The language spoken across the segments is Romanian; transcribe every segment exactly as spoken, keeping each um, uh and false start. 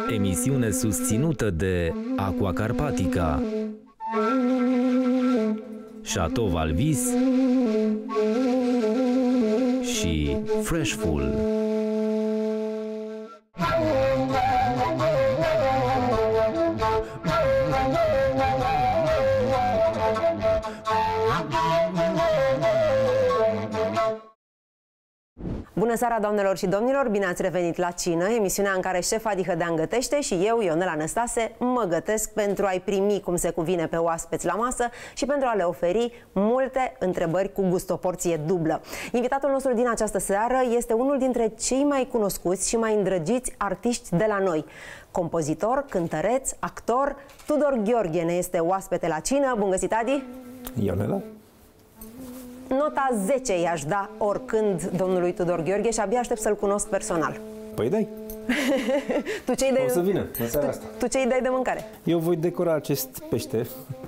Emisiune susținută de Aqua Carpatica, Chateau Valvis și Freshful. Bună seara, doamnelor și domnilor! Bine ați revenit la Cină, emisiunea în care șefa Dihădean gătește și eu, Ionela Năstase, mă gătesc pentru a-i primi cum se cuvine pe oaspeți la masă și pentru a le oferi multe întrebări cu gust, o porție dublă. Invitatul nostru din această seară este unul dintre cei mai cunoscuți și mai îndrăgiți artiști de la noi. Compozitor, cântăreț, actor, Tudor Gheorghe ne este oaspete la Cină. Bun găsit, Adi! Ionela? Nota zece i-aș da oricând domnului Tudor Gheorghe și abia aștept să-l cunosc personal. Păi dai. Tu ce-i dai? O să vină în seara asta. Tu ce-i dai de mâncare? Eu voi decora acest pește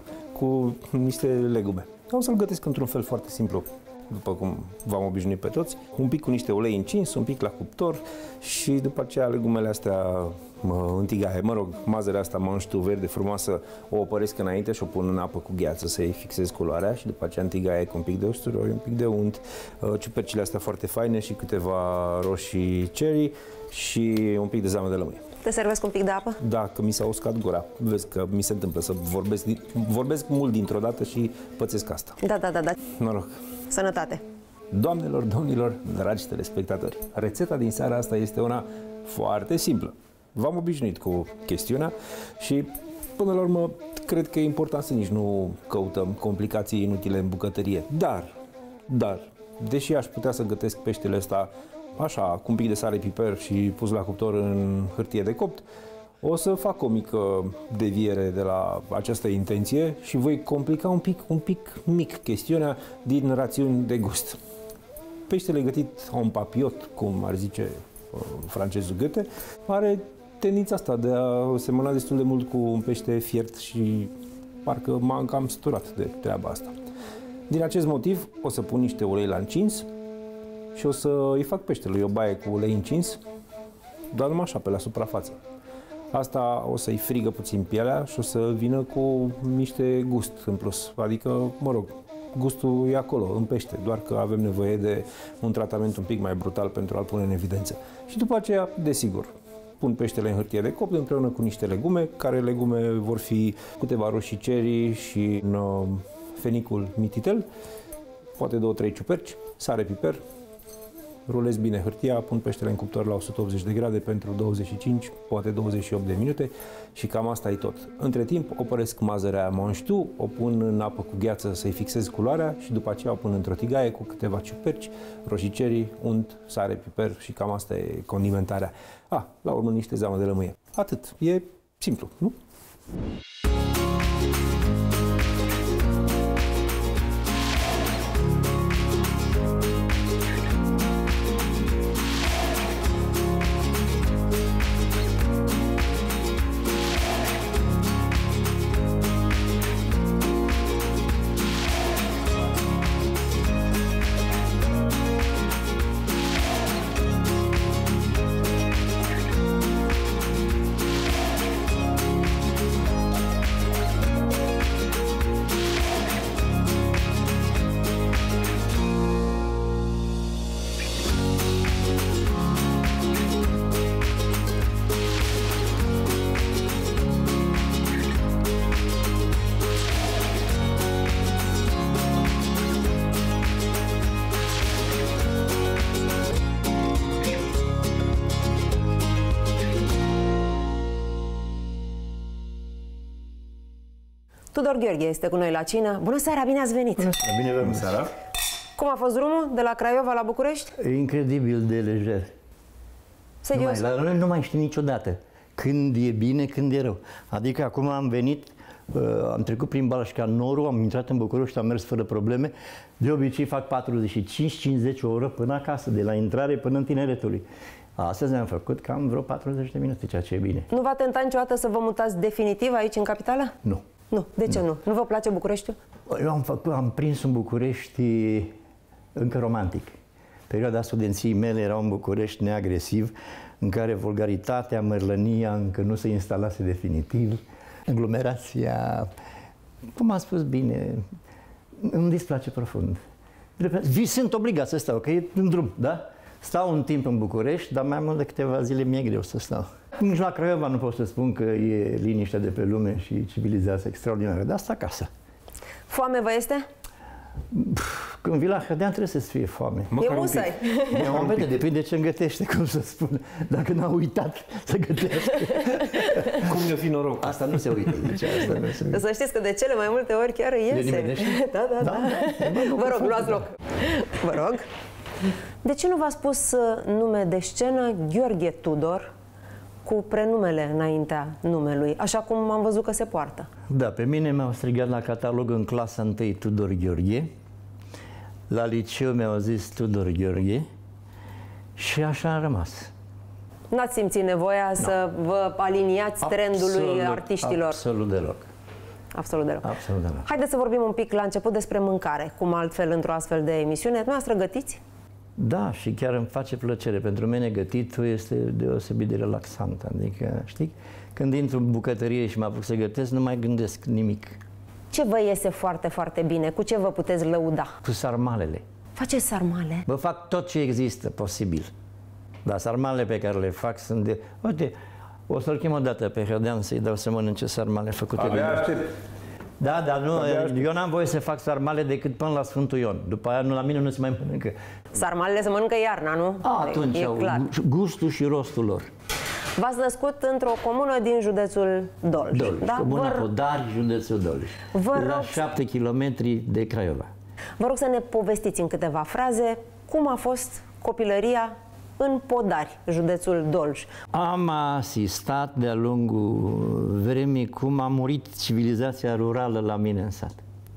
cu niște legume. O să-l gătesc într-un fel foarte simplu, după cum v-am obișnuit pe toți. Un pic cu niște ulei încins, un pic la cuptor și după aceea legumele astea mă, în tigaie. Mă rog, mazărea asta manștu verde frumoasă o opăresc înainte și o pun în apă cu gheață să-i fixez culoarea și după aceea în tigaie cu un pic de usturoi, un pic de unt, ciupercile astea foarte faine și câteva roșii cherry și un pic de zahăr de lămâie. Te servesc un pic de apă? Da, că mi s-a uscat gura. Vezi că mi se întâmplă să vorbesc, vorbesc mult dintr-o dată și pățesc asta. Da, da, da, da. Noroc. Sănătate! Doamnelor, domnilor, dragi telespectatori, rețeta din seara asta este una foarte simplă. V-am obișnuit cu chestiunea și, până la urmă, cred că e important să nici nu căutăm complicații inutile în bucătărie. Dar, dar, deși aș putea să gătesc peștele ăsta așa, cu un pic de sare, piper și pus la cuptor în hârtie de copt, o să fac o mică deviere de la această intenție și voi complica un pic, un pic mic chestiunea din rațiuni de gust. Peștele gătit en papillot, cum ar zice uh, francezul Goethe, are tendința asta de a semăna destul de mult cu un pește fiert și parcă m-am cam săturat de treaba asta. Din acest motiv o să pun niște ulei la încins și o să îi fac peștelui o baie cu ulei încins, doar numai așa, pe la suprafață. Asta o să-i frigă puțin pielea și o să vină cu niște gust în plus. Adică, mă rog, gustul e acolo, în pește, doar că avem nevoie de un tratament un pic mai brutal pentru a-l pune în evidență. Și după aceea, desigur, pun peștele în hârtie de copt împreună cu niște legume, care legume vor fi câteva roșii cherry și un uh, fenicul mititel, poate două, trei ciuperci, sare, piper. Rulez bine hârtia, pun peștele în cuptor la o sută optzeci de grade pentru douăzeci și cinci, poate douăzeci și opt de minute și cam asta e tot. Între timp opăresc mazărea manștu, o pun în apă cu gheață să-i fixez culoarea și după aceea o pun într-o tigaie cu câteva ciuperci, roșii cherry, unt, sare, piper și cam asta e condimentarea. A, la urmă niște zahăr de lămâie. Atât. E simplu, nu? Tudor Gheorghe este cu noi la Cină. Bună seara, bine ați venit! Bună seara, bine v-am seara! Cum a fost drumul de la Craiova la București? E incredibil de lejer. Serios? Nu mai, la noi nu mai știu niciodată când e bine, când e rău. Adică acum am venit, uh, am trecut prin Balșca Noru, am intrat în București, am mers fără probleme. De obicei fac patruzeci și cinci cincizeci o oră până acasă, de la intrare până în Tineretului. Astăzi am făcut cam vreo patruzeci de minute, ceea ce e bine. Nu v-a tentat niciodată să vă mutați definitiv aici în capitală? Nu. Nu. De ce nu? Nu, nu vă place Bucureștiul? Eu am, făcut, am prins în București încă romantic. Perioada studenției mele era în București neagresiv, în care vulgaritatea, mărlănia încă nu se instalase definitiv. Aglomerația, cum am spus bine, îmi displace profund. Vi sunt obligat să stau, că e în drum, da? Stau un timp în București, dar mai mult de câteva zile mi-e greu să stau. Nici la Craiova nu pot să spun că e liniște de pe lume și civilizație extraordinară, dar asta acasă. Foame vă este? Când vii la Hădean trebuie să-ți fie foame. E musai. Depinde, depinde ce îmi gătește, cum să spun. Dacă n-a uitat să gătească. Cum ne-o fi noroc? Asta nu se uită. Deci asta nu se uită. Să știți că de cele mai multe ori chiar iese. Da, da, da. da. Vă rog, luați loc. Vă rog. De ce nu v-a spus nume de scenă Gheorghe Tudor cu prenumele înaintea numelui, așa cum am văzut că se poartă? Da, pe mine m-au strigat la catalog în clasa întâi Tudor Gheorghe, la liceu mi-au zis Tudor Gheorghe și așa am rămas. N-ați simțit nevoia no. să vă aliniați trendului absolut, artiștilor? Absolut deloc. Absolut deloc. Absolut deloc. Haideți să vorbim un pic la început despre mâncare, cum altfel într-o astfel de emisiune. Dumneavoastră gătiți? Da, și chiar îmi face plăcere. Pentru mine gătitul este deosebit de relaxant. Adică, știi, când intru în bucătărie și mă apuc să gătesc, nu mai gândesc nimic. Ce vă iese foarte, foarte bine? Cu ce vă puteți lăuda? Cu sarmalele. Faceți sarmale? Vă fac tot ce există posibil. Dar sarmalele pe care le fac sunt de... Uite, o să-l chem o dată pe Hădean să-i dau să mănânce sarmale făcute de... Da, dar nu, eu n-am voie să fac sarmale decât până la Sfântul Ion. După aia nu, la mine nu se mai mănâncă. Sarmalele se mănâncă iarna, nu? A, atunci e au clar. Gustul și rostul lor. V-ați născut într-o comună din județul Dolj. Dolj, da? comuna Vă... Podari, județul Dolj. Vă la rog... șapte kilometri de Craiova. Vă rog să ne povestiți în câteva fraze cum a fost copilăria în Podari, județul Dolj. Am asistat de-a lungul vremii cum a murit civilizația rurală la mine în sat.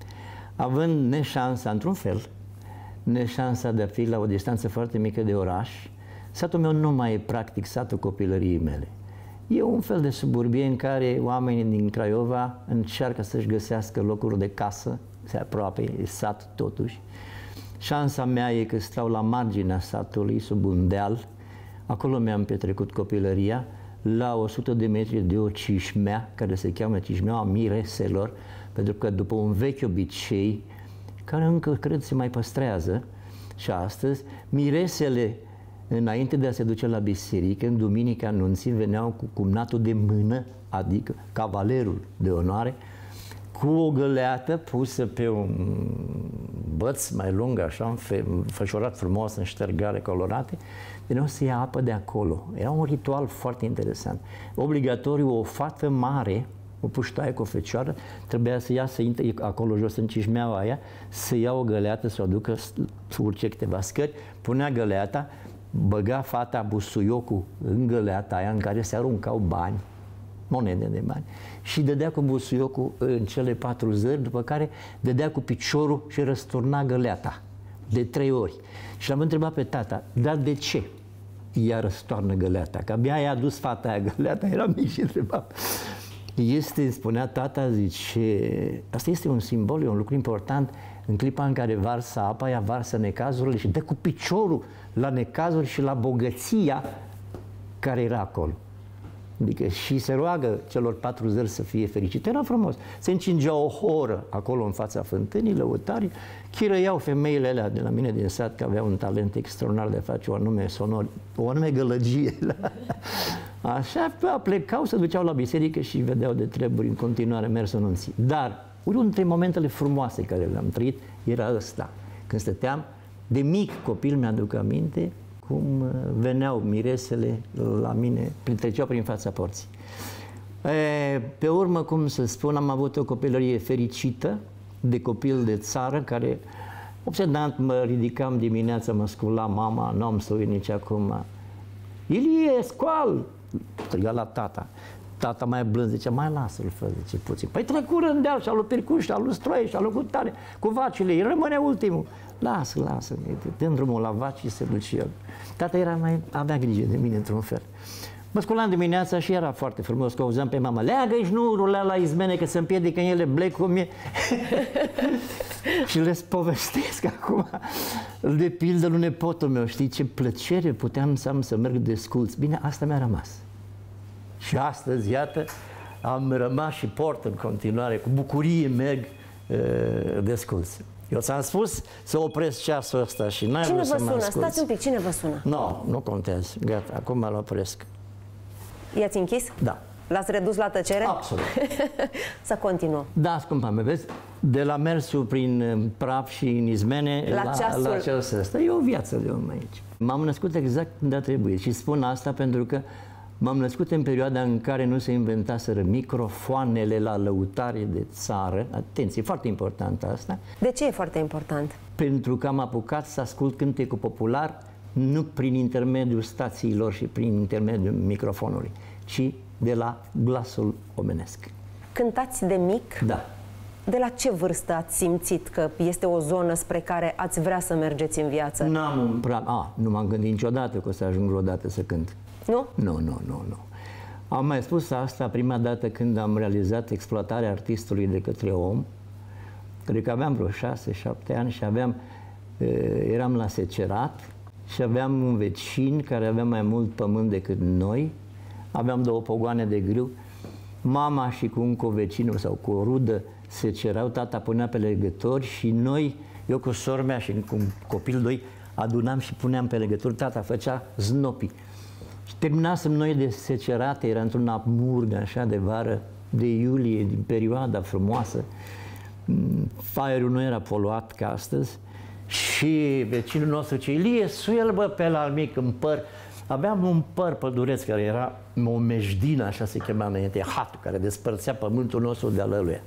Având neșansa, într-un fel, neșansa de a fi la o distanță foarte mică de oraș, satul meu nu mai e practic satul copilăriei mele. E un fel de suburbie în care oamenii din Craiova încearcă să-și găsească locuri de casă, se aproape, e sat totuși. Șansa mea e că stau la marginea satului, sub un deal. Acolo mi-am petrecut copilăria, la o sută de metri de o cișmea, care se cheamă cișmeaua mireselor, pentru că după un vechi obicei, care încă cred se mai păstrează și astăzi, miresele, înainte de a se duce la biserică, în duminica anunții, veneau cu cumnatul de mână, adică cavalerul de onoare, cu o găleată pusă pe un băț mai lung, așa, înfășurat frumos în ștergare colorate, veneau să ia apă de acolo. Era un ritual foarte interesant. Obligatoriu, o fată mare, o puștoaie cu o fecioară, trebuia să ia, să intre acolo jos în cișmeaua aia, să ia o găleată, să o aducă, să urce câteva scări, punea găleata, băga fata busuiocul în găleata aia în care se aruncau bani, monede de bani, și dădea cu busuiocul în cele patru zări, după care dădea cu piciorul și răsturna găleata de trei ori. Și l-am întrebat pe tata, dar de ce ea răstoarnă găleata? Că abia i-a adus fata aia găleata, era mic și întreba. Este, spunea tata, zice, asta este un simbol, e un lucru important. În clipa în care varsă apa, ea varsă necazurile și dă cu piciorul la necazuri și la bogăția care era acolo. Adică și se roagă celor patru zări să fie fericite. Era frumos. Se încingea o horă acolo în fața fântânii, lăutarii, chirăiau femeile alea de la mine din sat, că aveau un talent extraordinar de a face o anume sonor, o anume gălăgie. Așa, plecau, se duceau la biserică și vedeau de treburi în continuare mersul nunții. Dar unul dintre momentele frumoase care le-am trăit era ăsta. Când stăteam, de mic copil, mi-aduc aminte, cum veneau miresele la mine, treceau prin fața porții. E, pe urmă, cum să spun, am avut o copilărie fericită, de copil de țară, care, obsedant, mă ridicam dimineața, mă scula mama, nu am să uit nici acum. Ilie, scoal! Striga la tata. Tata mai blând zicea, mai lasă-l, fă, zice, puțin. Păi trecură în deal și-a lui Pircuș, și-a lui Stroie, și-a lui Cutare, cu vacile, îi rămâne ultimul. Lasă, lasă, dăm drumul la vaci și se duce el. Tata era mai, avea grijă de mine într-un fel. Mă sculam dimineața și era foarte frumos, că auzeam pe mama, leagă-i șnurul ăla la izmene, că se împiedică în ele blec cum e. Și le povestesc acum, de pildă lui nepotul meu, știi ce plăcere puteam să am să merg desculț. Bine, asta mi-a rămas. Și astăzi, iată, am rămas și port în continuare, cu bucurie merg uh, desculț. Eu ți-am spus să opresc ceasul ăsta și n-ai vrut să mă asculți. Cine vă sună? Stați un pic, cine vă sună? Nu, no, nu contează. Gata, acum îl opresc. I-ați închis? Da. L-ați redus la tăcere? Absolut. Să continuăm. Da, scumpa mea, vezi? De la mersul prin praf și în izmene la, la, ceasul. la ceasul ăsta. E o viață de om aici. M-am născut exact când a trebuit și spun asta pentru că m-am născut în perioada în care nu se inventaseră microfoanele la lăutare de țară. Atenție, foarte important asta. De ce e foarte important? Pentru că am apucat să ascult cântecul popular nu prin intermediul stațiilor și prin intermediul microfonului, ci de la glasul omenesc. Cântați de mic? Da. De la ce vârstă ați simțit că este o zonă spre care ați vrea să mergeți în viață? N-am un prea... A, nu m-am gândit niciodată că o să ajung vreodată să cânt. Nu? Nu, nu, nu, nu. Am mai spus asta prima dată când am realizat exploatarea artistului de către om. Cred că aveam vreo șase, șapte ani și aveam, eram la secerat și aveam un vecin care avea mai mult pământ decât noi. Aveam două pogoane de grâu. Mama și cu un covecinul sau cu o rudă secerau, tata punea pe legători și noi, eu cu sora mea și cu copil doi, adunam și puneam pe legături, tata făcea znopii. Și terminasem noi de secerate, era într-un apmurg așa de vară, de iulie, din perioada frumoasă. Aerul nu era poluat ca astăzi și vecinul nostru ce Ilie, suie-l bă pe la mic în păr. Aveam un păr pădureț care era o mejdină, așa se chema înainte, hatul care despărțea pământul nostru de-al ăluia.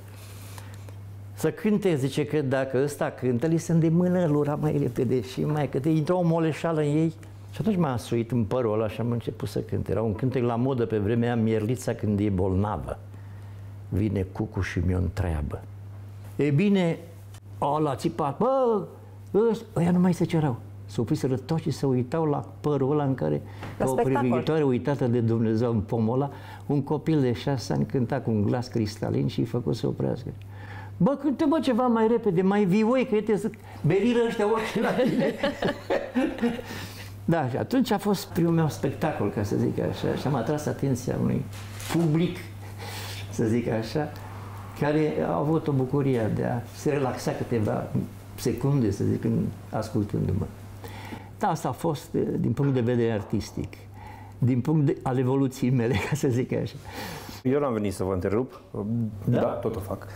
Să cânte, zice că dacă ăsta cântă, li se îndemână lura mai repede și mai că te intră o moleșală în ei. Și atunci m-am suit în părul ăla și am început să cânt. Era un cântec la modă pe vremea Mierlița când e bolnavă. Vine cucu și mi-o întreabă. E bine, ăla țipa, bă, ăia nu mai se cerau. S-au opriseră toți și se uitau la părul ăla în care, la o privighetoare uitată de Dumnezeu în pomul ăla, un copil de șase ani cânta cu un glas cristalin și îi făcut să oprească. Bă, cântă mă ceva mai repede, mai vioi, că te să beriră ăștia ochii la tine. Da, și atunci a fost primul meu spectacol, ca să zic așa, și am atras atenția unui public, să zic așa, care a avut o bucurie de a se relaxa câteva secunde, să zic, ascultându-mă. Da, asta a fost din punct de vedere artistic, din punct de, al evoluției mele, ca să zic așa. Eu n-am venit să vă întrerup, da, da tot o fac.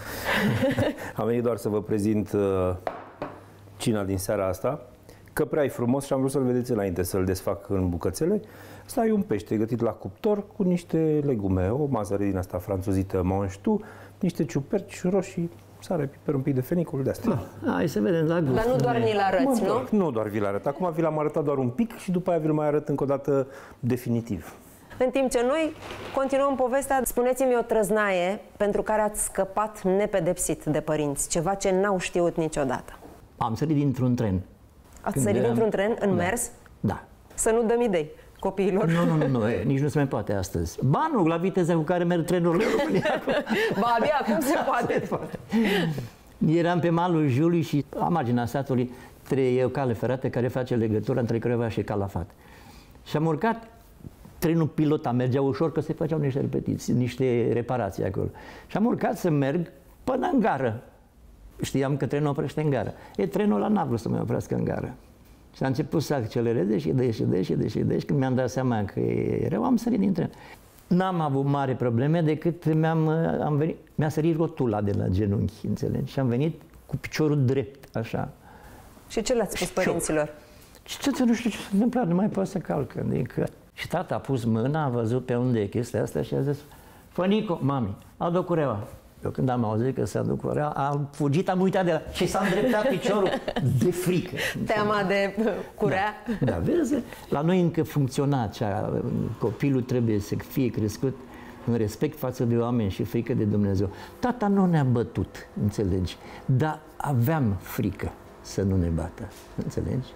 Am venit doar să vă prezint uh, cina din seara asta. Căprea e frumos și am vrut să-l vedeți înainte, să-l desfac în bucățele. Asta e un pește gătit la cuptor cu niște legume, o mazăre din asta franțuzită manștu, niște ciuperci roșii, sare, piper, un pic de fenicul, de asta. Da. Hai să vedem la gust. Dar nu doar ni-l arăți, nu? Doar, nu doar vi-l arăt. Acum vi l-am arătat doar un pic și după aia vi-l mai arăt încă o dată definitiv. În timp ce noi continuăm povestea, spuneți-mi o trăznaie pentru care ați scăpat nepedepsit de părinți, ceva ce n-au știut niciodată. Am sărit dintr-un tren. Ați sărit eram... dintr-un tren în da. mers? Da. Să nu dăm idei copiilor. Nu, nu, nu, nu e, nici nu se mai poate astăzi. Ba nu, la viteza cu care merg trenurile în România. Ba, abia acum se poate. Se poate. Eram pe malul Jului și la marginea satului e o cale ferată care face legătura între Craiova și Calafat. Și am urcat, trenul pilota mergea ușor că se făceau niște repetiții, niște reparații acolo. Și am urcat să merg până în gară. Știam că trenul oprește în gară. E, trenul ăla n-a vrut să mă oprească în gară. Și a început să accelereze și de și de și de și de și când mi-am dat seama că e rău, am sărit din tren. N-am avut mari probleme decât mi-am am venit, mi-a sărit rotula de la genunchi, înțelegi? Și am venit cu piciorul drept, așa. Și ce le-ați spus părinților? Și ce nu știu ce s-a întâmplat, nu mai pot să calc. Adică... Și tata a pus mâna, a văzut pe unde e chestia asta și a zis, Fănico, mami, adu cureaua. Eu când am auzit că se aduc cureaua, am fugit, am uitat de la... și s-a îndreptat piciorul de frică. Teama de curea? Da, da, vezi, la noi încă funcționa acea, copilul trebuie să fie crescut în respect față de oameni și frică de Dumnezeu. Tata nu ne-a bătut, înțelegi, dar aveam frică să nu ne bată, înțelegi?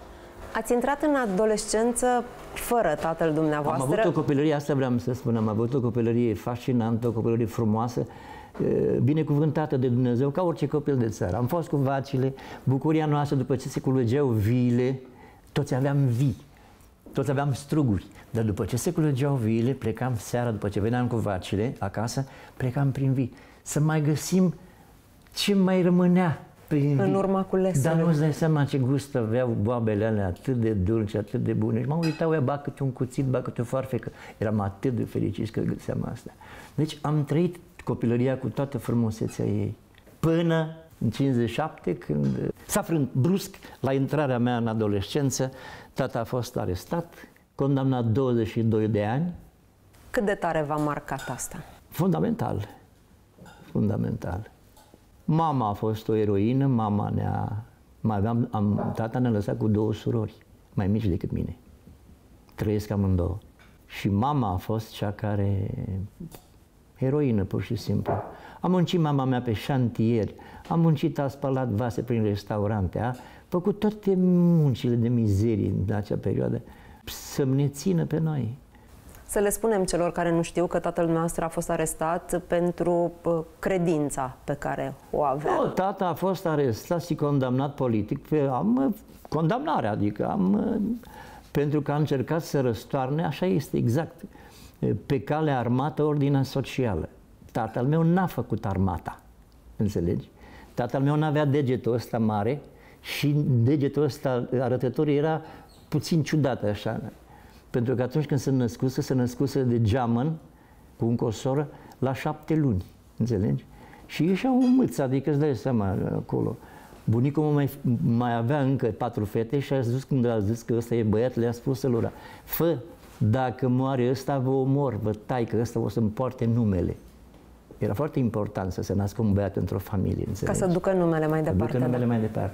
Ați intrat în adolescență fără tatăl dumneavoastră. Am avut o copilărie, asta vreau să spun, am avut o copilărie fascinantă, o copilărie frumoasă, binecuvântată de Dumnezeu, ca orice copil de țară. Am fost cu vacile, bucuria noastră după ce se culegeau viile, toți aveam vii, toți aveam struguri, dar după ce se culegeau viile, plecam seara, după ce veneam cu vacile acasă, plecam prin vii, să mai găsim ce mai rămânea prin vii. În urma culesului. Dar nu-ți dai seama ce gust aveau boabele alea, atât de dulci, atât de bune. Și mă uitau, ea ba câte un cuțit, ba câte o farfecă. Eram atât de fericiți că găseam asta. Deci am trăit copilăria cu toată frumusețea ei. Până în cincizeci și șapte, când s-a frânt brusc la intrarea mea în adolescență, tata a fost arestat, condamnat douăzeci și doi de ani. Cât de tare v-a marcat asta? Fundamental. Fundamental. Mama a fost o eroină, mama ne-a... Mai aveam, am, tata ne-a lăsat cu două surori, mai mici decât mine. Trăiesc amândouă. Și mama a fost cea care... Heroină, pur și simplu. Am muncit mama mea pe șantieri, am muncit, a spălat vase prin restaurante, a făcut toate muncile de mizerie în acea perioadă să ne țină pe noi. Să le spunem celor care nu știu că tatăl nostru a fost arestat pentru credința pe care o avea. Nu, tata a fost arestat și condamnat politic. Am condamnare, adică am, pentru că a încercat să răstoarne, așa este exact, pe cale armată ordinea socială. Tatăl meu n-a făcut armata, înțelegi? Tatăl meu n-avea degetul ăsta mare și degetul ăsta arătător era puțin ciudat așa. Pentru că atunci când se născuse, se născuse de geamăn cu încă o soră la șapte luni, înțelegi? Și ieșea un mâț, adică îți dai seama acolo. Bunicul mai, mai avea încă patru fete și a zis, când a zis că ăsta e băiat, le-a spus lor: fă, dacă moare ăsta, vă omor, vă tai, că ăsta o să-mi poarte numele. Era foarte important să se nască un băiat într-o familie, înțelegi? Ca să ducă numele mai departe. Să ducă numele mai departe.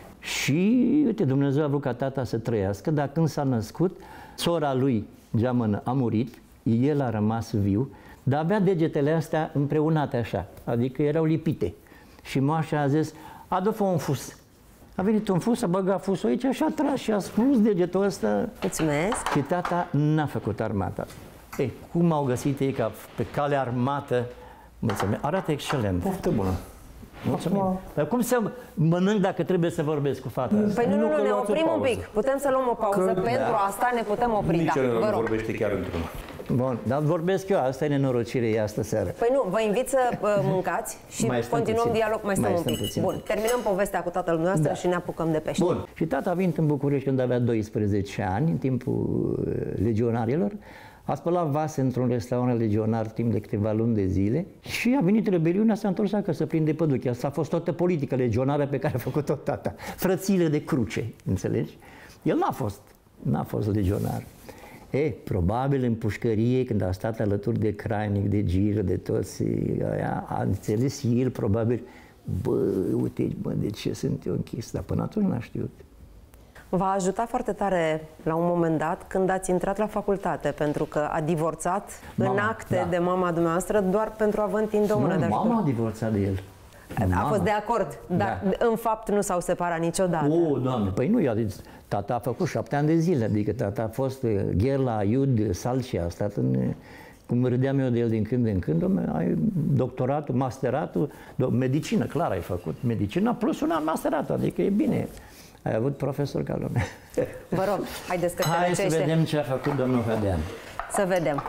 Și, uite, Dumnezeu a vrut ca tata să trăiască, dar când s-a născut, sora lui, geamănă, a murit, el a rămas viu, dar avea degetele astea împreunate așa, adică erau lipite. Și moașa a zis: adu-fă un fus. A venit un fus, a băgat fusul aici și a tras și a spus degetul ăsta. Mulțumesc. Și tata n-a făcut armata. Ei, cum au găsit ei ca pe cale armată? Mulțumesc. Arată excelent. Poftă bună. Mulțumim. Dar cum să mănânc dacă trebuie să vorbesc cu fata asta? Păi nu, nu, nu, că ne luați o oprim un pauză. pic. Putem să luăm o pauză. Că- Pentru Da. asta ne putem opri. Nici Da, el vă nu rog. vorbește chiar într-una. Bun, dar vorbesc eu, asta e nenorocire, e astă seară. Păi nu, vă invit să uh, mâncați și Mai stăm continuăm puțin. dialog. Mai stăm Mai un stăm pic. puțin. Bun, terminăm povestea cu tatăl nostru Da. și ne apucăm de pește. Bun. Și tata a venit în București când avea doisprezece ani, în timpul uh, legionarilor. A spălat vase într-un restaurant legionar timp de câteva luni de zile și a venit rebeliunea, s-a întors acasă plin de păduchi. Asta a fost toată politica legionară pe care a făcut-o tata. Frățile de cruce, înțelegi? El n-a fost, n-a fost legionar. E, probabil în pușcărie, când a stat alături de Crainic, de Giră, de toți aia, a înțeles el probabil: bă, uite, bă, de ce sunt eu închis? Dar până atunci n-a știut. V-a ajutat foarte tare la un moment dat când ați intrat la facultate, pentru că a divorțat Mama, în acte da. de mama dumneavoastră doar pentru a vă întinde o mână de Nu, ajutor. mama a divorțat de el. A Mama. fost de acord, dar Da. în fapt nu s-au separat niciodată. O, Doamne, păi nu, i-a zis, tata a făcut șapte ani de zile, adică tata a fost uh, Gherla, Iud, Salcia, a stat în, uh, cum râdeam eu de el din când în când, dom'le, ai doctoratul, masteratul, do- medicină, clar ai făcut, medicină plus un an masteratul, adică e bine, ai avut profesor ca lumea. Vă rog, haideți că se Hai să răcește. vedem ce a făcut domnul Hadean. Să vedem.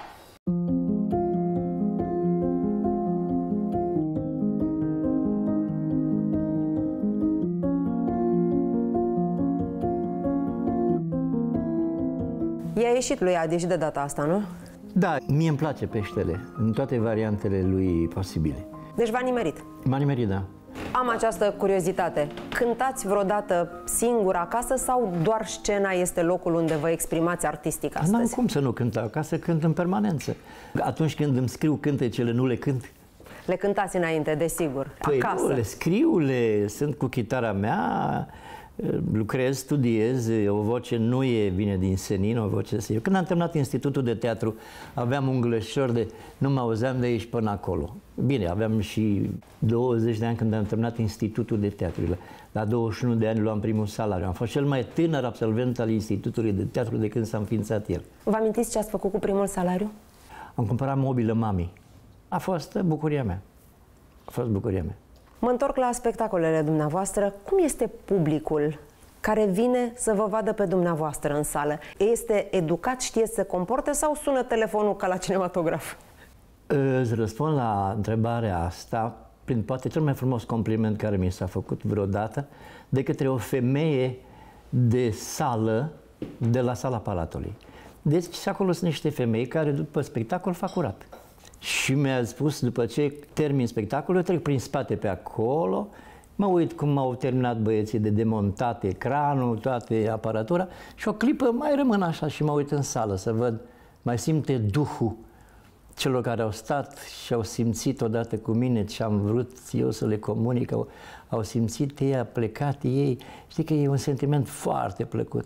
I-a ieșit lui Adi și de data asta, nu? Da, mie îmi place peștele, în toate variantele lui posibile. Deci v-a nimerit. M-a nimerit, da. Am această curiozitate. Cântați vreodată singur acasă sau doar scena este locul unde vă exprimați artistic N-am astăzi? cum să nu cânt acasă, cânt în permanență. Atunci când îmi scriu cântecele, nu le cânt. Le cântați înainte, desigur, Păi acasă. nu, le scriu, le sunt cu chitara mea, lucrez, studiez, o voce nu e bine din senin, o voce... Eu când am terminat Institutul de Teatru, aveam un glășor de... nu mă auzeam de aici până acolo. Bine, aveam și douăzeci de ani când am terminat Institutul de Teatru. La douăzeci și unu de ani luam primul salariu. Am fost cel mai tânăr absolvent al Institutului de Teatru de când s-a înființat el. Vă amintiți ce ați făcut cu primul salariu? Am cumpărat mobilă mami. A fost bucuria mea. A fost bucuria mea. Mă întorc la spectacolele dumneavoastră. Cum este publicul care vine să vă vadă pe dumneavoastră în sală? Este educat, știe să se comporte sau sună telefonul ca la cinematograf? Îți răspund la întrebarea asta prin poate cel mai frumos compliment care mi s-a făcut vreodată de către o femeie de sală de la Sala Palatului. Deci acolo sunt niște femei care după spectacol fac curat. Și mi-a spus, după ce termin spectacolul, trec prin spate pe acolo, mă uit cum au terminat băieții de demontat ecranul, toate aparatura și o clipă mai rămân așa și mă uit în sală să văd, mai simte duhul celor care au stat și au simțit odată cu mine ce am vrut eu să le comunic, au, au simțit ei, a plecat ei. Știi că e un sentiment foarte plăcut.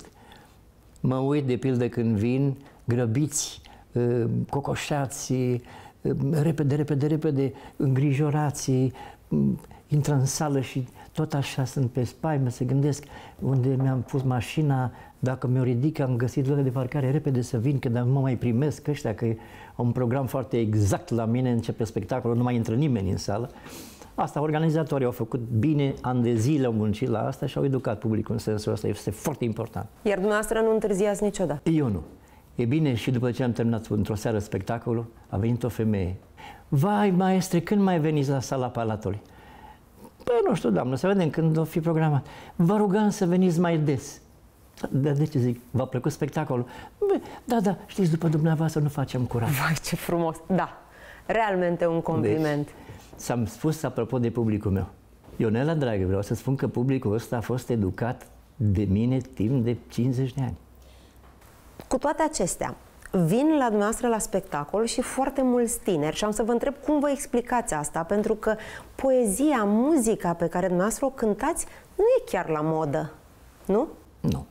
Mă uit de pildă când vin grăbiți, cocoșați, repede, repede, repede, îngrijorați, intră în sală și tot așa sunt pe spaimă, se gândesc unde mi-am pus mașina, dacă mi-o ridic, am găsit loc de parcare, repede să vin, că nu mă mai primesc ăștia, că au un program foarte exact la mine, începe spectacolul, nu mai intră nimeni în sală. Asta, organizatorii au făcut bine, ani de zile au muncit la asta și au educat publicul în sensul ăsta, este foarte important. Iar dumneavoastră nu întârziați niciodată? Eu nu. E bine, și după ce am terminat într-o seară spectacolul, a venit o femeie. Vai, maestre, când mai veniți la Sala Palatului? Păi, nu știu, doamnă, să vedem când o fi programat. Vă rugăm să veniți mai des. De, de ce zic? V-a plăcut spectacolul? Da, da, știți, după dumneavoastră nu facem curat. Vai, ce frumos! Da, realmente un compliment. Deci, s-am spus apropo de publicul meu. Ionela, dragă, vreau să spun că publicul ăsta a fost educat de mine timp de cincizeci de ani. Cu toate acestea, vin la dumneavoastră la spectacol și foarte mulți tineri și am să vă întreb cum vă explicați asta, pentru că poezia, muzica pe care dumneavoastră o cântați nu e chiar la modă, nu? Nu.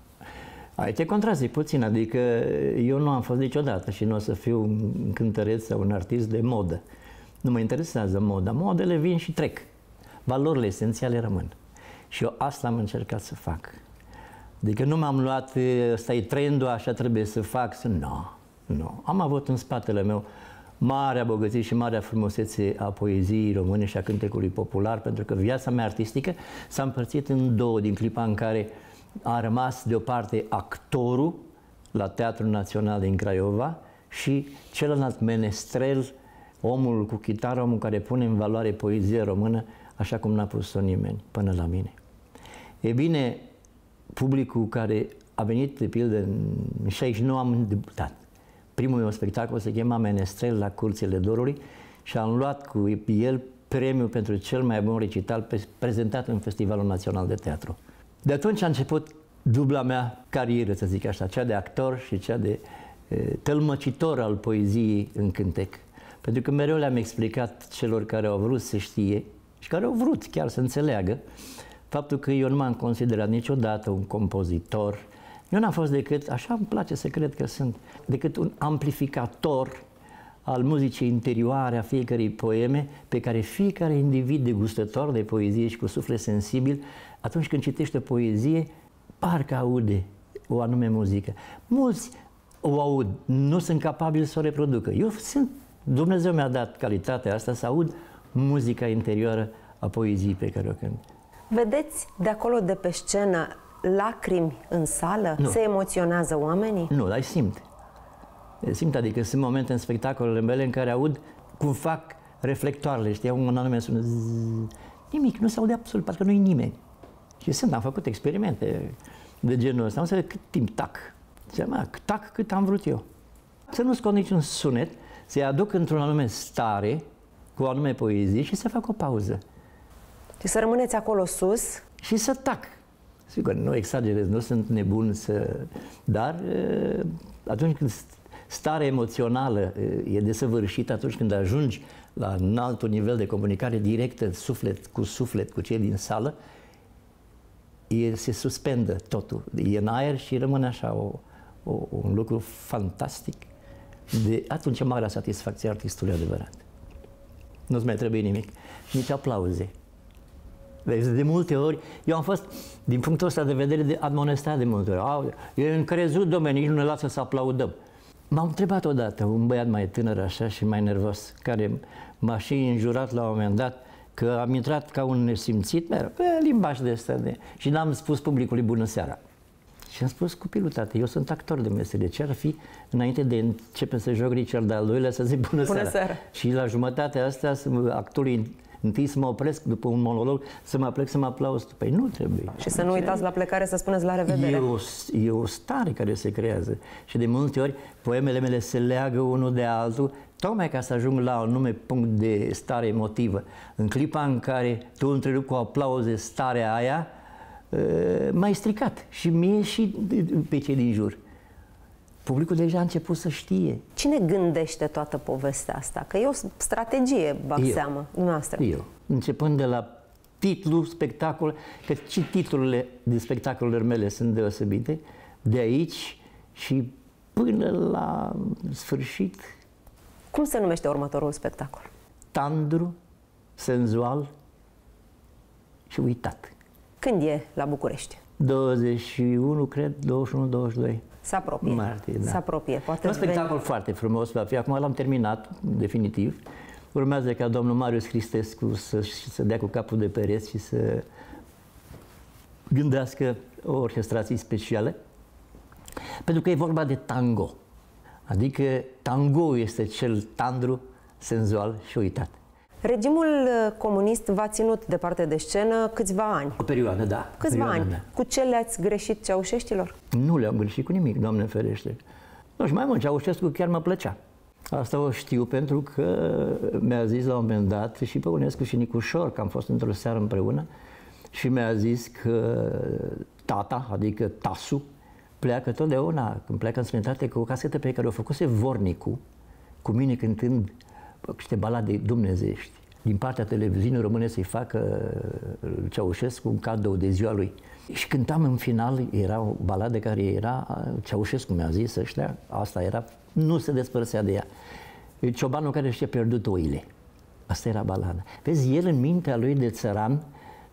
Ai te contrazic puțin, adică eu nu am fost niciodată și nu o să fiu un cântăreț sau un artist de modă. Nu mă interesează moda. Modele vin și trec. Valorile esențiale rămân. Și eu asta am încercat să fac. Adică nu m-am luat, ăsta e trendul, așa trebuie să fac, să... Nu, nu. Am avut în spatele meu marea bogăție și marea frumusețe a poeziei române și a cântecului popular, pentru că viața mea artistică s-a împărțit în două, din clipa în care a rămas deoparte actorul la Teatrul Național din Craiova și celălalt menestrel, omul cu chitară, omul care pune în valoare poezia română, așa cum n-a pus-o nimeni până la mine. E bine, publicul care a venit, de pildă, în șaizeci și nouă am debutat. Primul meu spectacol se chema Menestrel la Curțile Dorului și am luat cu el premiul pentru cel mai bun recital prezentat în Festivalul Național de Teatru. De atunci a început dubla mea carieră, să zic așa, cea de actor și cea de e, tălmăcitor al poeziei în cântec. Pentru că mereu le-am explicat celor care au vrut să știe și care au vrut chiar să înțeleagă faptul că eu nu m-am considerat niciodată un compozitor. Eu n-am fost decât, așa îmi place să cred că sunt, decât un amplificator al muzicii interioare a fiecărei poeme, pe care fiecare individ degustător de poezie și cu suflet sensibil, atunci când citește poezie, parcă aude o anume muzică. Mulți o aud, nu sunt capabili să o reproducă. Eu sunt, Dumnezeu mi-a dat calitatea asta să aud muzica interioară a poeziei pe care o cânt. Vedeți de acolo, de pe scenă, lacrimi în sală? Nu. Se emoționează oamenii? Nu, dar simt. Simt, adică sunt momente în spectacolele mele în care aud cum fac reflectoarele, știi, un anume sună zzz, nimic, nu se aude absolut, parcă nu-i nimeni. Și sunt, am făcut experimente de genul ăsta, am să cât timp tac. Ziceam, tac cât am vrut eu. Să nu scot niciun sunet, să-i aduc într-un anume stare, cu o anume poezie și să fac o pauză. Și să rămâneți acolo sus? Și să tac. Sigur, nu exagerez, nu sunt nebun să... Dar atunci când starea emoțională e desăvârșită, atunci când ajungi la un alt nivel de comunicare directă, suflet cu suflet, cu cei din sală, e, se suspendă totul, e în aer și rămâne așa o, o, un lucru fantastic. De atunci marea satisfacție a artistului adevărat. Nu-ți mai trebuie nimic, nici aplauze. Vezi, de multe ori, eu am fost, din punctul ăsta de vedere, de admonestat de multe ori. E încrezut, domnule, nici nu ne lasă să aplaudăm. M-am întrebat odată un băiat mai tânăr așa și mai nervos, care m-a și înjurat la un moment dat că am intrat ca un nesimțit, pe limbaj de ăsta, de... și n-am spus publicului bună seara. Și am spus, copilul, tată, eu sunt actor de meserie, ce ar fi înainte de începe să joc cel de-al doilea să zic bună, bună seara. seara. Și la jumătatea asta, actorul întâi să mă opresc după un monolog, să mă plec să mă aplauz. Păi nu trebuie. Și să nu uitați la plecare să spuneți la revedere. E o, e o stare care se creează. Și de multe ori poemele mele se leagă unul de altul, tocmai ca să ajung la un nume punct de stare emotivă. În clipa în care tu întrerupi cu aplauze starea aia, m-ai stricat și mie și pe cei din jur. Publicul deja a început să știe. Cine gândește toată povestea asta? Că e o strategie, bag eu. seamă, dumneavoastră. Eu. Începând de la titlu, spectacol, că și titlurile de spectacolele mele sunt deosebite, de aici și până la sfârșit. Cum se numește următorul spectacol? Tandru, senzual și uitat. Când e la București? douăzeci și unu, cred, douăzeci și unu douăzeci și doi. Se apropie. Martie, da. Se apropie. Poate un spectacol veni... foarte frumos va fi. Acum l-am terminat, definitiv. Urmează ca domnul Marius Cristescu să, să dea cu capul de pereți și să gândească o orchestrație specială. Pentru că e vorba de tango. Adică tango este cel tandru, senzual și uitat. Regimul comunist v-a ținut departe de scenă câțiva ani. O perioadă, da. Câțiva perioadă, ani. Da. Cu ce le-ați greșit ceaușeștilor? Nu le-am greșit cu nimic, Doamne ferește. Nu, și mai mult, Ceaușescu chiar mă plăcea. Asta o știu pentru că mi-a zis la un moment dat și Păunescu și Nicușor, că am fost într-o seară împreună, și mi-a zis că tata, adică Tasu, pleacă totdeauna, când pleacă în străinătate, cu o casetă pe care o făcuse Vornicu, cu mine cântând niște balade dumnezeiești. Din partea televiziunii române să-i facă Ceaușescu un cadou de ziua lui. Și cântam în final, era o baladă care era, Ceaușescu mi-a zis ăștia, asta era, nu se despărțea de ea. Ciobanul care și-a pierdut oile. Asta era balada. Vezi, el în mintea lui de țăran,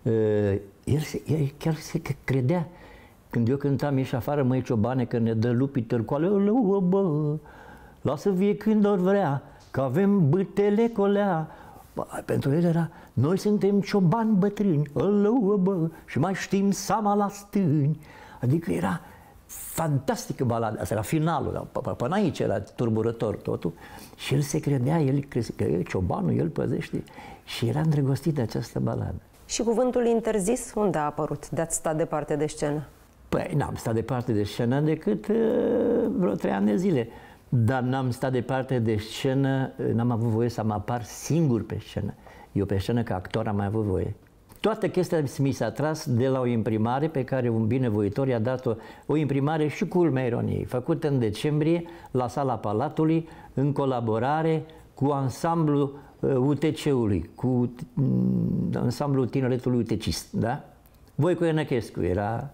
el, el chiar se credea. Când eu cântam, ieși afară, măi ciobane, că ne dă lupii târcoale, bă, lasă vie când ori vrea, că avem bâtele colea. Bă, pentru el era, noi suntem ciobani bătrâni, ălău, bă, și mai știm sama la stâni. Adică era fantastică balada, asta era finalul, până aici era turburător totul. Și el se credea, el crede că e ciobanul, el păzește. Și era îndrăgostit de această baladă. Și cuvântul interzis, unde a apărut? De ați stat departe de scenă? Păi n-am stat departe de scenă decât uh, vreo trei ani de zile. Dar n-am stat departe de scenă, n-am avut voie să mă apar singur pe scenă. Eu pe scenă ca actor am mai avut voie. Toată chestia mi s-a tras de la o imprimare pe care un binevoitor i-a dat-o, o imprimare și cu culmea ironiei, făcută în decembrie la Sala Palatului, în colaborare cu ansamblul uh, U T C-ului, cu uh, ansamblul tineretului utecist, da? Voicu Enăchescu era,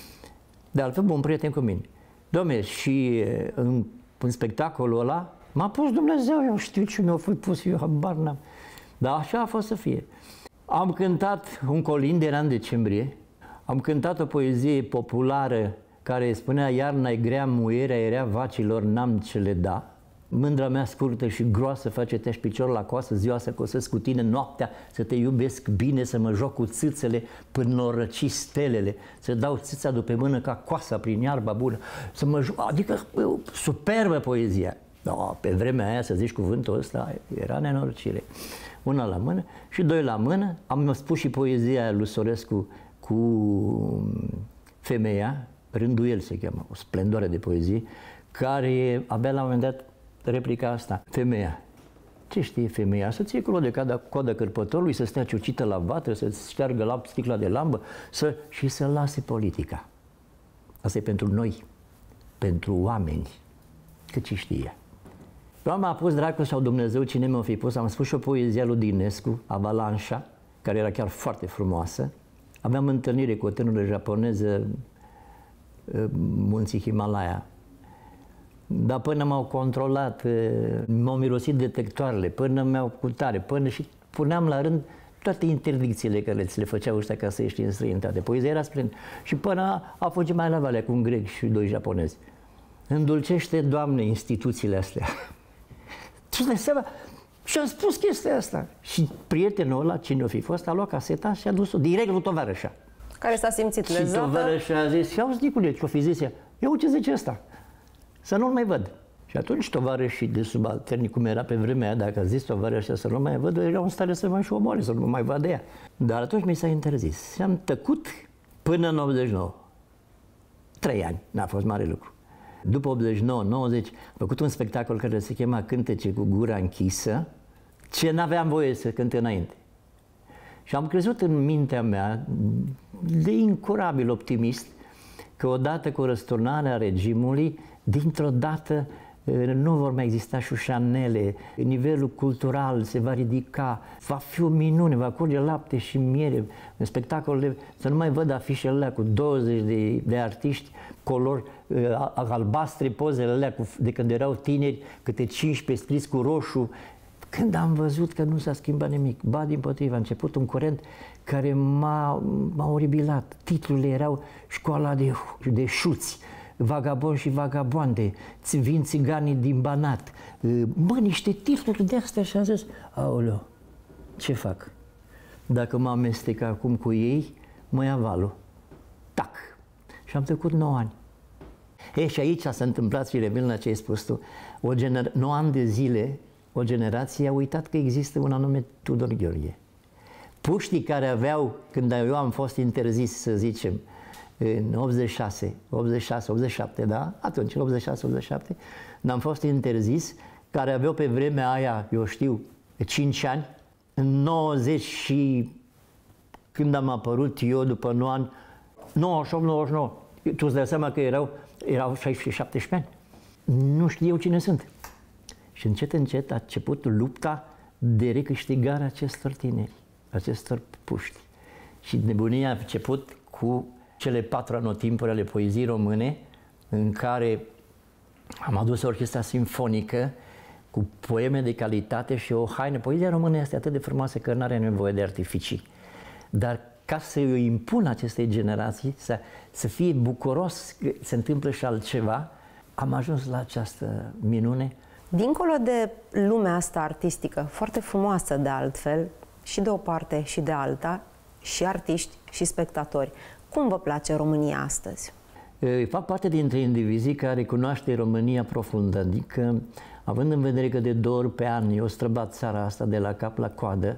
de altfel, bun prieten cu mine. Dom'le, și uh, în, în spectacolul ăla m-a pus Dumnezeu, eu știu ce mi-a fost pus, eu habar n-am. Dar așa a fost să fie. Am cântat un colind, era în decembrie, am cântat o poezie populară care spunea: iarna-i grea, muierea era vacilor, n-am ce le da. Mândra mea scurtă și groasă face te-aș picior la coasă, ziua să cosesc cu tine noaptea, să te iubesc bine, să mă joc cu țâțele până norăci stelele, să dau țâța după mână ca coasa prin iarba bună, să mă joc, adică superbă poezia. Da, pe vremea aia, să zici cuvântul ăsta, era nenorocire. Una la mână și doi la mână. Am spus și poezia lui Sorescu cu Femeia, Rânduiel se cheamă, o splendoare de poezie, care abia la un moment dat replica asta: femeia. Ce știe femeia? Să ție culo de coada, coada cărpătorului, să stea ciucită la vatră, să șteargă la sticla de lambă să, și să lase politica. Asta e pentru noi, pentru oameni, că ce știe. M-a pus dracu sau Dumnezeu, cine mi-a fi pus, am spus și o poezie lui Dinescu, Avalanșa, care era chiar foarte frumoasă, Aveam întâlnire cu o tânără japoneză, munții Himalaya. Dar până m-au controlat, m-au mirosit detectoarele, până mi-au cutare, până și puneam la rând toate interdicțiile care ți le făceau ăștia ca să ieși în străinătate. Poezia era spre... Și până a fugit mai la Valea cu un grec și doi japonezi. Îndulcește, Doamne, instituțiile astea. Tu dai seama? Și am spus chestia asta. Și prietenul ăla, cine o fi fost, a luat caseta și a dus-o direct lui tovarășa. Care s-a simțit și lezată. Și tovarășa a zis, și auzi, Nicule, ce-o fi zis ea? Eu ce zice ăsta? Să nu-l mai văd. Și atunci tovarășii de subalterni, cum era pe vremea aia, dacă a zis tovarășa să nu mai văd, erau în stare să mă și omoare, să nu mai vadă ea. Dar atunci mi s-a interzis. Și am tăcut până în optzeci și nouă. Trei ani, n-a fost mare lucru. După optzeci și nouă nouăzeci, am făcut un spectacol care se chema Cântece cu gura închisă, ce n-aveam voie să cânt înainte. Și am crezut în mintea mea, de incurabil optimist, că odată cu răsturnarea regimului, dintr-o dată nu vor mai exista șușanele, nivelul cultural se va ridica, va fi o minune, va curge lapte și miere în spectacolele, să nu mai văd afișele alea cu douăzeci de, de artiști, colori uh, albastre, pozele alea cu, de când erau tineri, câte cincisprezece scris cu roșu. Când am văzut că nu s-a schimbat nimic, ba dimpotrivă, a început un curent care m-a, m-a oribilat. Titlurile erau Școala de, de șuți, Vagaboni și vagabonde, Vin țiganii din Banat. Bă, niște titluri de astea și am zis, aoleu, ce fac? Dacă mă amestec acum cu ei, mă ia valul. Tac! Și am trecut nouă ani. E, și aici s-a întâmplat, și revin la ce ai spus tu, o gener- nouă ani de zile, o generație a uitat că există un anume Tudor Gheorghe. Puștii care aveau, când eu am fost interzis, să zicem, în optzeci și șase, optzeci și șase, optzeci și șapte, da? Atunci, în optzeci și șase, optzeci și șapte, n-am fost interzis, care aveau pe vremea aia, eu știu, cinci ani, în nouăzeci și când am apărut eu după nouă ani, nouăzeci și opt, nouăzeci și nouă, tu îți dai seama că erau, erau șaisprezece șaptesprezece ani. Nu știu cine sunt. Și încet, încet a început lupta de recâștigare a acestor tineri, acestor puști. Și nebunia a început cu cele patru anotimpuri ale poeziei române, în care am adus orchestra simfonică cu poeme de calitate și o haină. Poezia română este atât de frumoasă că nu are nevoie de artificii. Dar ca să o impun acestei generații, să, să fie bucuros că se întâmplă și altceva, am ajuns la această minune. Dincolo de lumea asta artistică, foarte frumoasă de altfel, și de o parte și de alta, și artiști și spectatori, cum vă place România astăzi? Eu fac parte dintre indivizii care cunoaște România profundă, adică având în vedere că de două ori pe an eu străbat țara asta de la cap la coadă,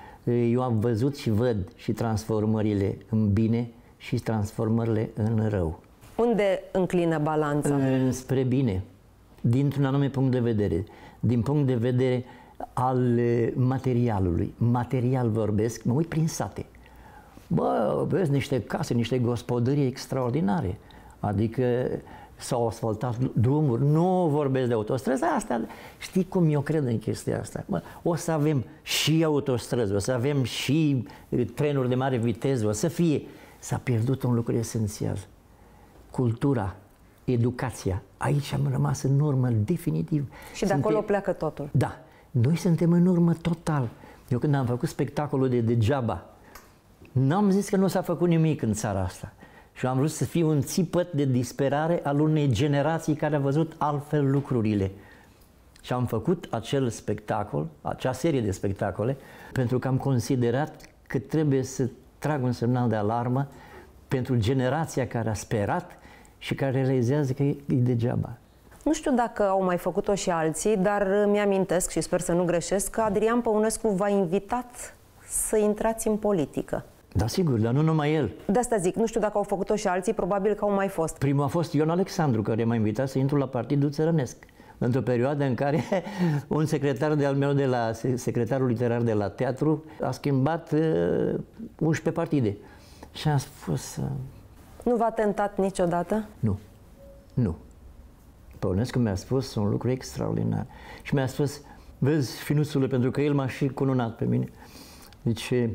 eu am văzut și văd și transformările în bine și transformările în rău. Unde înclină balanța? Spre bine, dintr-un anume punct de vedere, din punct de vedere al materialului. Material vorbesc, mă uit prin sate. Bă, vezi niște case, niște gospodării extraordinare. Adică s-au asfaltat drumuri, nu vorbesc de autostrăzi, asta, știi cum eu cred în chestia asta? Bă, o să avem și autostrăzi, o să avem și trenuri de mare viteză, o să fie. S-a pierdut un lucru esențial. Cultura, educația. Aici am rămas în urmă definitiv. Și de acolo pleacă totul. Da. Noi suntem în urmă total. Eu când am făcut spectacolul de degeaba, n-am zis că nu s-a făcut nimic în țara asta. Și am vrut să fiu un țipăt de disperare al unei generații care a văzut altfel lucrurile. Și am făcut acel spectacol, acea serie de spectacole, pentru că am considerat că trebuie să trag un semnal de alarmă pentru generația care a sperat și care realizează că e degeaba. Nu știu dacă au mai făcut-o și alții, dar mi-amintesc și sper să nu greșesc că Adrian Păunescu v-a invitat să intrați în politică. Da, sigur, dar nu numai el. De asta zic, nu știu dacă au făcut-o și alții, probabil că au mai fost. Primul a fost Ion Alexandru, care m-a invitat să intru la Partidul Țărănesc. Într-o perioadă în care un secretar de-al meu, de la, secretarul literar de la teatru, a schimbat uh, unsprezece partide. Și am spus... Uh... Nu v-a tentat niciodată? Nu, nu. Păunescu mi-a spus un lucru extraordinar. Și mi-a spus, vezi, finuțule, pentru că el m-a și cununat pe mine. Zice,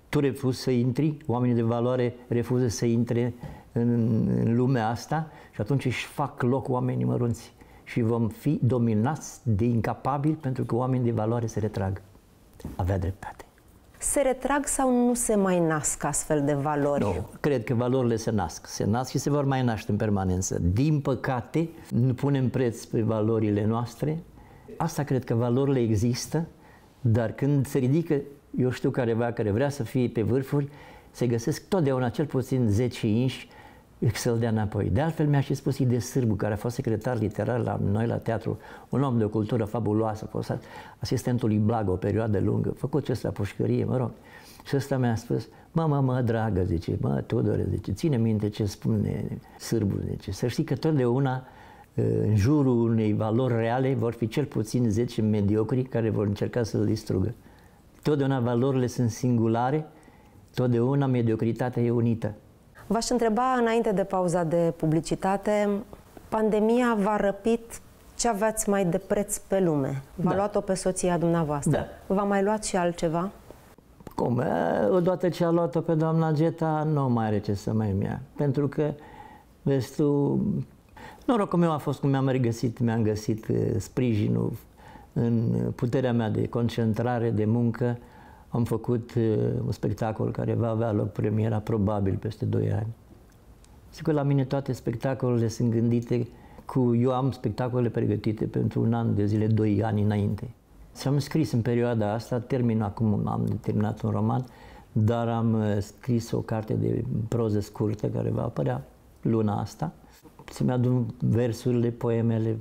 tu refuzi să intri, oamenii de valoare refuză să intre în, în lumea asta și atunci își fac loc oamenii mărunți și vom fi dominați de incapabili pentru că oamenii de valoare se retrag. Avea dreptate. Se retrag sau nu se mai nasc astfel de valori? Nu, cred că valorile se nasc. Se nasc și se vor mai naște în permanență. Din păcate, nu punem preț pe valorile noastre. Asta cred că valorile există, dar când se ridică, eu știu careva care vrea să fie pe vârfuri, se găsesc totdeauna cel puțin zece inși să-l dea înapoi. De altfel mi-a și spus Ide Sârbu, care a fost secretar literar la noi la teatru, un om de o cultură fabuloasă, a fost asistentul lui Blaga o perioadă lungă, a făcut ce la pușcărie, mă rog. Și ăsta mi-a spus, mă, mă, mă, dragă, zice, mă, Tudore, zice, ține minte ce spune Sârbu, zice, să știi că totdeauna în jurul unei valori reale vor fi cel puțin zece mediocri care vor încerca să-l distrugă. Totdeauna valorile sunt singulare, totdeauna mediocritatea e unită. V-aș întreba, înainte de pauza de publicitate, pandemia v-a răpit ce aveați mai de preț pe lume. V-a Da. luat-o pe soția dumneavoastră. Da. V-a mai luat și altceva? Cum? Odată ce a luat-o pe doamna Geta, nu mai are ce să mai ia. Pentru că, vezi tu, norocul meu a fost cum mi-am regăsit, mi-am găsit sprijinul în puterea mea de concentrare, de muncă. Am făcut uh, un spectacol care va avea loc premiera probabil peste doi ani. Sigur, la mine toate spectacolele sunt gândite cu... Eu am spectacole pregătite pentru un an de zile, doi ani înainte. Și am scris în perioada asta, termin acum, am terminat un roman, dar am uh, scris o carte de proză scurtă care va apărea luna asta. Să-mi adun versurile, poemele.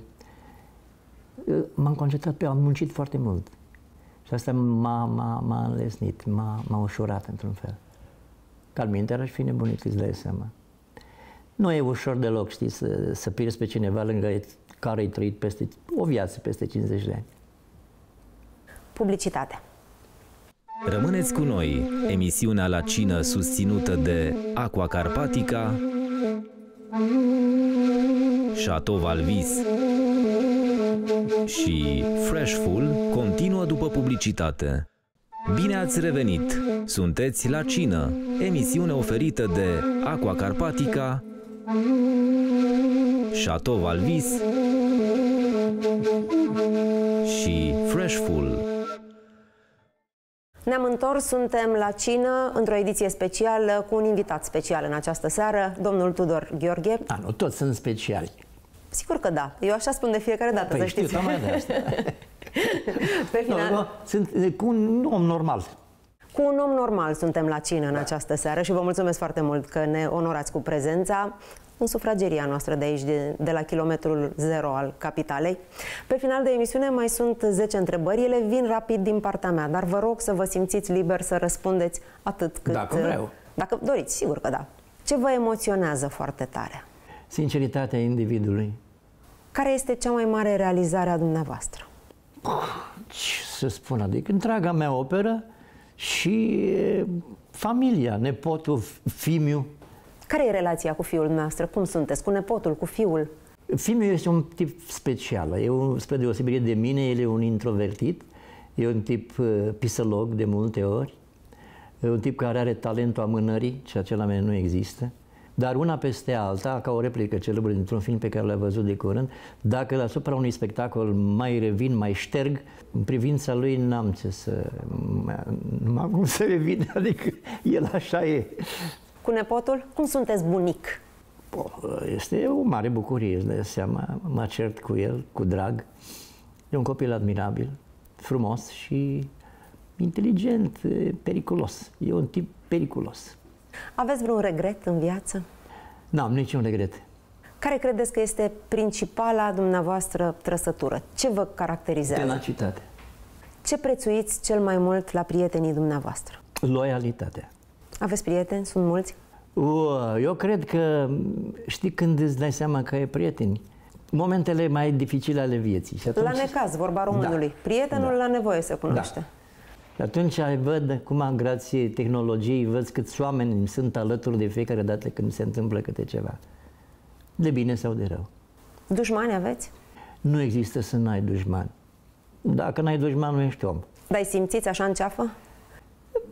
Uh, m-am concentrat pe... Am muncit foarte mult. Și asta m-a, m-a, m-a înlesnit, m-a, m-a ușurat într-un fel. Că alminteri aș fi nebunit, îți dai seama. Nu e ușor deloc, știi, să, să pierzi pe cineva lângă care ai trăit peste o viață, peste cincizeci de ani. Publicitate. Rămâneți cu noi, emisiunea La Cină susținută de Aqua Carpatica, Chateau Valvis și Freshful continuă după publicitate. Bine ați revenit! Sunteți La Cină, emisiune oferită de Aqua Carpatica, Chateau Valvis și Freshful. Ne-am întors, suntem la cină, într-o ediție specială, cu un invitat special în această seară, domnul Tudor Gheorghe. A, nu, toți sunt speciali. Sigur că da, eu așa spun de fiecare dată, Păi să știu, știți. tocmai de asta. Pe final, Nu, nu, sunt cu un om normal. cu un om normal suntem la cină în această seară și vă mulțumesc foarte mult că ne onorați cu prezența în sufrageria noastră de aici, de, de la kilometrul zero al capitalei. Pe final de emisiune mai sunt zece întrebări, ele vin rapid din partea mea, dar vă rog să vă simțiți liber să răspundeți atât cât... Dacă vreau. Dacă doriți, sigur că da. Ce vă emoționează foarte tare? Sinceritatea individului. Care este cea mai mare realizare a dumneavoastră? Ce să spun, adică întreaga mea operă și familia, nepotul, Fimiu. Care e relația cu fiul dumneavoastră? Cum sunteți? Cu nepotul, cu fiul? Fimiu este un tip special. E un, spre deosebire de mine, el e un introvertit, e un tip uh, pisălog de multe ori, e un tip care are talentul amânării, ceea ce la mine nu există, dar una peste alta, ca o replică celebră dintr-un film pe care l-am văzut de curând, dacă deasupra unui spectacol mai revin, mai șterg, în privința lui n-am ce să... nu am cum să revin, adică el așa e. Cu nepotul? Cum sunteți bunic? Este o mare bucurie, îți dai seama, mă cert cu el, cu drag. E un copil admirabil, frumos și inteligent, periculos. E un tip periculos. Aveți vreun regret în viață? N-am niciun regret. Care credeți că este principala dumneavoastră trăsătură? Ce vă caracterizează? Tenacitate. Ce prețuiți cel mai mult la prietenii dumneavoastră? Loialitatea. Aveți prieteni? Sunt mulți? Eu cred că, știi când îți dai seama că ai prieteni? Momentele mai dificile ale vieții. Și atunci... La necaz, vorba românului. Da. Prietenul Da. la nevoie se cunoaște. Da. Și atunci văd cum, grație tehnologiei, văd câți oameni sunt alături de fiecare dată când se întâmplă câte ceva. De bine sau de rău. Dușmani aveți? Nu există să n-ai dușmani. Dacă n-ai dușmani, nu ești om. Dar îi simțiți așa în ceafă?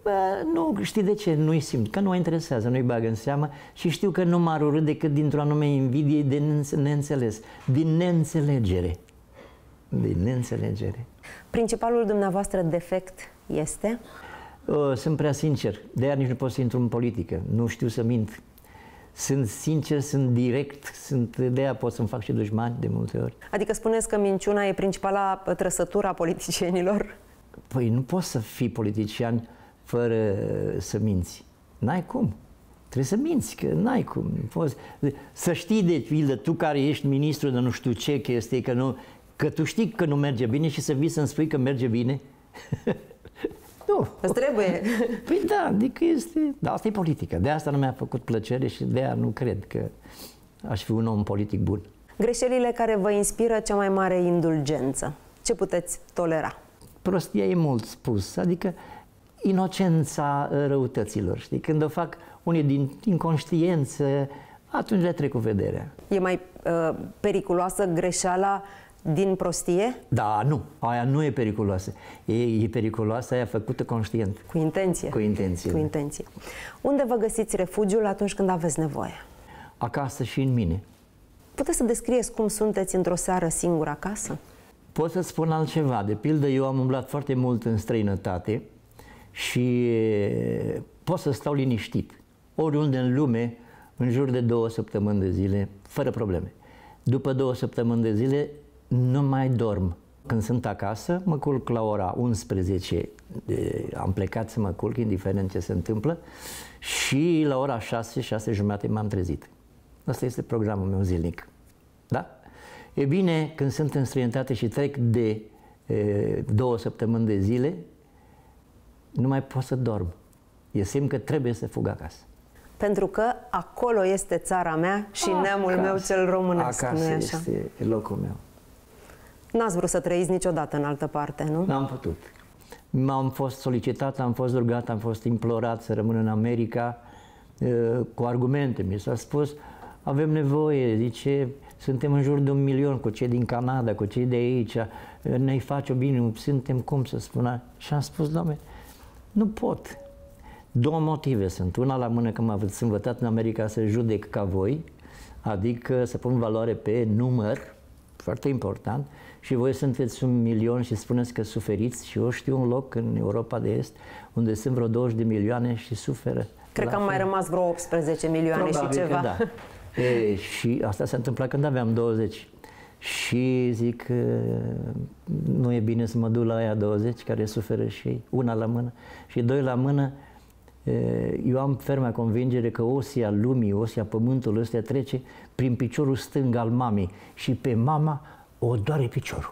Bă, nu, știi de ce? Nu-i simt, că nu mă interesează, nu-i bagă în seamă și știu că nu m-ar urât decât dintr-o anume invidie de neînțeles, din neînțelegere. Din neînțelegere. Principalul dumneavoastră defect este? Sunt prea sincer, de-aia nici nu pot să intru în politică, nu știu să mint. Sunt sincer, sunt direct, sunt, de-aia pot să-mi fac și dușmani de multe ori. Adică spuneți că minciuna e principala trăsătură a politicienilor? Păi nu poți să fii politician fără să minți. N-ai cum. Trebuie să minți, că n-ai cum. Poți. Să știi de pildă, tu care ești ministru de nu știu ce chestie, că, nu, că tu știi că nu merge bine și să vii să-mi spui că merge bine. Nu. Îți trebuie. Păi da, adică este... Da, asta e politică. De asta nu mi-a făcut plăcere și de aia nu cred că aș fi un om politic bun. Greșelile care vă inspiră cea mai mare indulgență. Ce puteți tolera? Prostia e mult spus, adică inocența răutăților, știi? Când o fac unii din inconștiență, atunci le trec cu vederea. E mai uh, periculoasă greșeala din prostie? Da, nu. Aia nu e periculoasă. E, e periculoasă aia făcută conștient. Cu intenție. Cu intenție. Cu intenție. Unde vă găsiți refugiul atunci când aveți nevoie? Acasă și în mine. Puteți să descrieți cum sunteți într-o seară singură acasă? Pot să-ți spun altceva. De pildă, eu am umblat foarte mult în străinătate și pot să stau liniștit. Oriunde în lume, în jur de două săptămâni de zile, fără probleme. După două săptămâni de zile, nu mai dorm. Când sunt acasă, mă culc la ora unsprezece, am plecat să mă culc, indiferent ce se întâmplă, și la ora șase, șase jumate m-am trezit. Asta este programul meu zilnic. Da? E bine, când sunt în străinătate și trec de e, două săptămâni de zile, nu mai pot să dorm. E semn că trebuie să fug acasă. Pentru că acolo este țara mea și acasă, neamul meu cel românesc. Acasă nu-i așa? este locul meu. N-ați vrut să trăiți niciodată în altă parte, nu? N-am putut. M-am fost solicitat, am fost rugat, am fost implorat să rămân în America cu argumente. Mi s-a spus, avem nevoie, zice, suntem în jur de un milion cu cei din Canada, cu cei de aici, ne-i face bine, suntem, cum să spun, și am spus, Doamne, nu pot. Două motive sunt. Una la mână că m-am învățat în America să judec ca voi, adică să pun valoare pe număr, foarte important, și voi sunteți un milion și spuneți că suferiți și eu știu un loc în Europa de Est unde sunt vreo douăzeci de milioane și suferă. Cred că am mai rămas vreo optsprezece milioane. Probabil și ceva. Da. E, și asta se întâmpla când aveam douăzeci. Și zic că nu e bine să mă duc la aia douăzeci care suferă și una la mână. Și doi la mână, eu am ferma convingere că osia lumii, osia pământului ăsta trece prin piciorul stâng al mamei și pe mama o doare piciorul.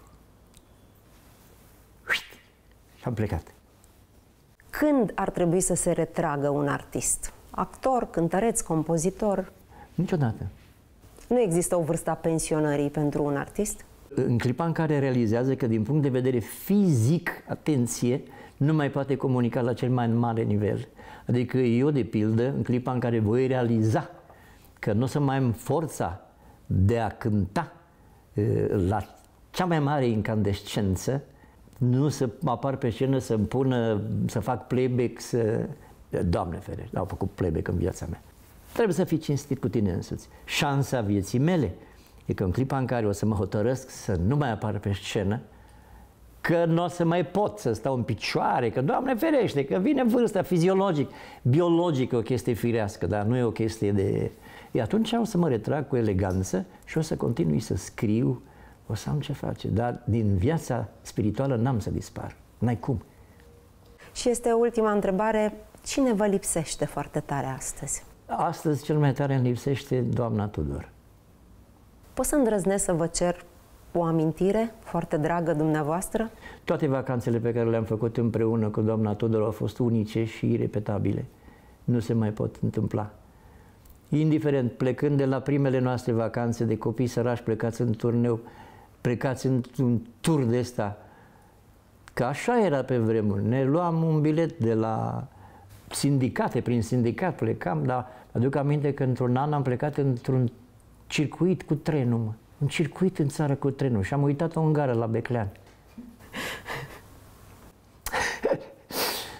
Și am plecat. Când ar trebui să se retragă un artist? Actor, cântăreț, compozitor? Niciodată. Nu există o vârstă a pensionării pentru un artist? În clipa în care realizează că din punct de vedere fizic, atenție, nu mai poate comunica la cel mai mare nivel. Adică eu, de pildă, în clipa în care voi realiza că nu o să mai am forța de a cânta la cea mai mare incandescență, nu să apar pe scenă, să-mi pună, să fac playback, să... Doamne ferește, au făcut playback în viața mea. Trebuie să fii cinstit cu tine însuți. Șansa vieții mele e că în clipa în care o să mă hotărăsc să nu mai apar pe scenă, că nu o să mai pot să stau în picioare, că Doamne ferește, că vine vârsta fiziologic, biologic, o chestie firească, dar nu e o chestie de... E, atunci o să mă retrag cu eleganță și o să continui să scriu, o să am ce face, dar din viața spirituală n-am să dispar, n-ai cum. Și este ultima întrebare, cine vă lipsește foarte tare astăzi? Astăzi cel mai tare îmi lipsește doamna Tudor. Pot să îndrăznesc să vă cer o amintire foarte dragă dumneavoastră? Toate vacanțele pe care le-am făcut împreună cu doamna Tudor au fost unice și irepetabile. Nu se mai pot întâmpla. Indiferent, plecând de la primele noastre vacanțe de copii sărași, plecați în turneu, plecați într-un tur de ăsta, că așa era pe vremuri. Ne luam un bilet de la sindicate, prin sindicat plecam, dar aduc aminte că într-un an am plecat într-un circuit cu trenul, mă. Un circuit în țară cu trenul și am uitat-o în gară la Beclean. Da,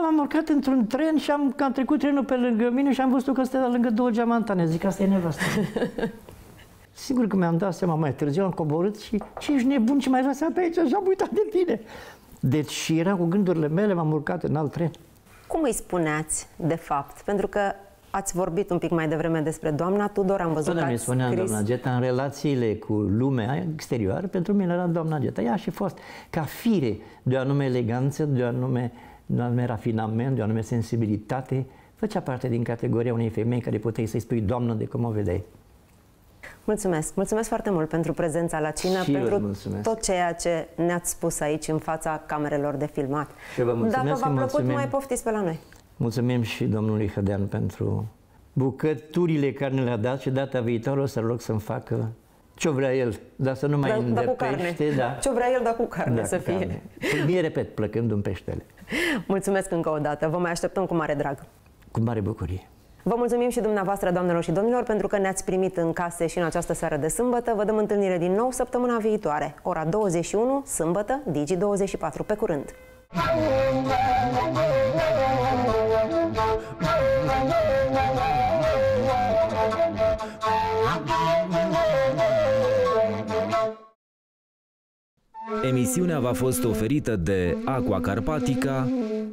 m-am urcat într-un tren și am, am trecut trenul pe lângă mine și am văzut că stătea lângă două geamantane. Zic, asta e nevastă. Sigur că mi-am dat seama mai târziu, am coborât și ce ești nebun, ce mai vrea să pe aici și am uitat de tine. Deci era cu gândurile mele, m-am urcat în alt tren. Cum îi spuneați, de fapt? Pentru că ați vorbit un pic mai devreme despre doamna Tudor, am văzut că ați spuneam scris... doamna Geta în relațiile cu lumea exterioară, pentru mine era doamna Geta. Ea și fost ca fire de o anume eleganță, de o anume, de o anume rafinament, de o anume sensibilitate. Făcea parte din categoria unei femei care puteai să-i spui doamnă de cum o vedeai. Mulțumesc! Mulțumesc foarte mult pentru prezența la cină, și pentru tot ceea ce ne-ați spus aici în fața camerelor de filmat. Și vă mulțumesc. Dacă v-a plăcut, mulțumim. mai poftiți pe la noi. Mulțumim și domnului Hădean pentru bucăturile care ne le-a dat și data viitoare o să-l rog să-mi facă ce vrea el, dar să nu mai da, îndepește. Da. Ce vrea el, dar cu carne da, să cu fie. Carne. Mie, repet, plăcându-mi peștele. Mulțumesc încă o dată. Vă mai așteptăm cu mare drag. Cu mare bucurie. Vă mulțumim și dumneavoastră, doamnelor și domnilor, pentru că ne-ați primit în case și în această seară de sâmbătă. Vă dăm întâlnire din nou săptămâna viitoare, ora douăzeci și unu, sâmbătă, Digi douăzeci și patru. Pe curând! Emisiunea v-a fost oferită de Aqua Carpatica,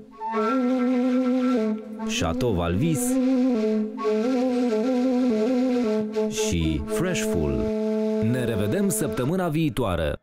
Chateau Valvis și Freshful. Ne revedem săptămâna viitoare!